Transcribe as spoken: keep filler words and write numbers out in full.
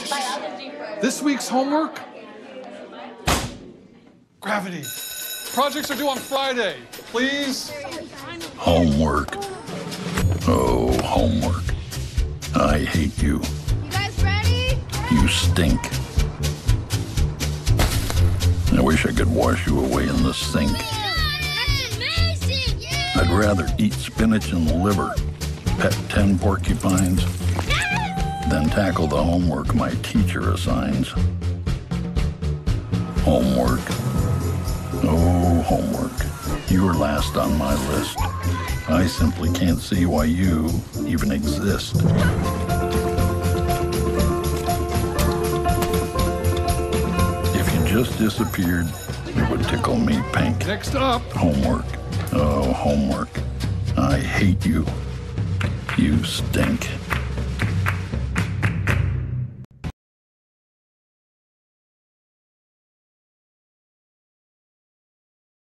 This week's homework? Gravity. Projects are due on Friday. Please? Homework. Oh, homework. I hate you. You guys ready? You stink. I wish I could wash you away in the sink. That's amazing! Yeah. I'd rather eat spinach and liver, pet ten porcupines, than tackle the homework my teacher assigns. Homework. Oh, homework. You're last on my list. I simply can't see why you even exist. If you just disappeared, it would tickle me pink. Next up. Homework. Oh, homework. I hate you. You stink.